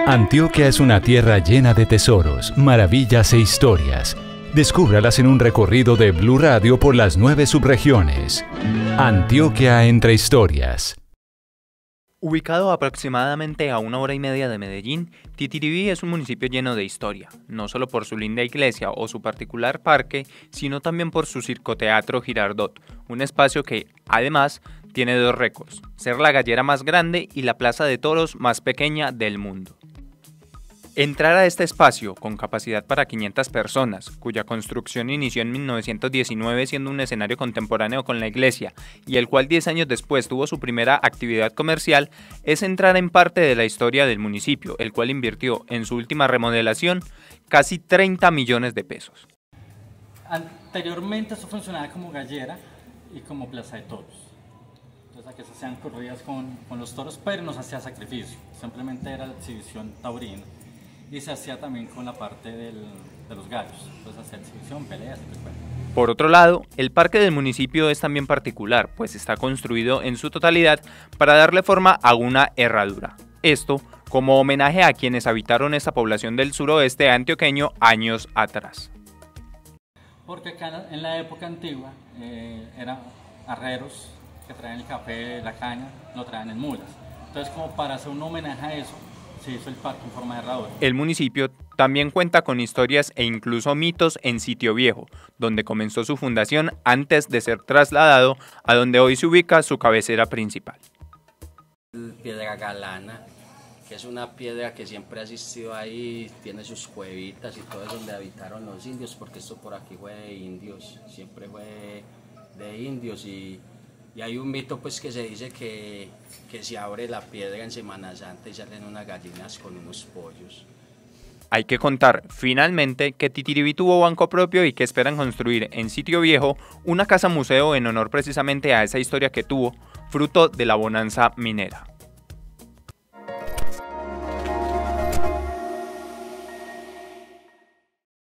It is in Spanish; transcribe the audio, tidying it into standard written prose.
Antioquia es una tierra llena de tesoros, maravillas e historias. Descúbralas en un recorrido de Blue Radio por las 9 subregiones. Antioquia entre historias. Ubicado aproximadamente a 1 hora y media de Medellín, Titiribí es un municipio lleno de historia, no solo por su linda iglesia o su particular parque, sino también por su circoteatro Girardot, un espacio que, además, tiene 2 récords: ser la gallera más grande y la plaza de toros más pequeña del mundo. Entrar a este espacio, con capacidad para 500 personas, cuya construcción inició en 1919 siendo un escenario contemporáneo con la iglesia, y el cual 10 años después tuvo su primera actividad comercial, es entrar en parte de la historia del municipio, el cual invirtió en su última remodelación casi 30 millones de pesos. Anteriormente esto funcionaba como gallera y como plaza de toros. Entonces aquí se hacían corridas con los toros, pero no se hacía sacrificio, simplemente era exhibición taurina. Y se hacía también con la parte de los gallos, entonces hacía exhibición, peleas y pues bueno. Por otro lado, el parque del municipio es también particular, pues está construido en su totalidad para darle forma a una herradura. Esto como homenaje a quienes habitaron esta población del suroeste antioqueño años atrás. Porque acá en la época antigua eran arrieros que traían el café, la caña, lo traían en mulas. Entonces, como para hacer un homenaje a eso, se hizo el parque en forma de herradura. El municipio también cuenta con historias e incluso mitos en Sitio Viejo, donde comenzó su fundación antes de ser trasladado a donde hoy se ubica su cabecera principal. Piedra Galana, que es una piedra que siempre ha existido ahí, tiene sus cuevitas y todo es donde habitaron los indios, porque esto por aquí fue de indios, siempre fue de indios y hay un mito pues que se dice que se abre la piedra en Semana Santa y salen unas gallinas con unos pollos. Hay que contar finalmente que Titiribí tuvo banco propio y que esperan construir en Sitio Viejo una casa museo en honor precisamente a esa historia que tuvo, fruto de la bonanza minera.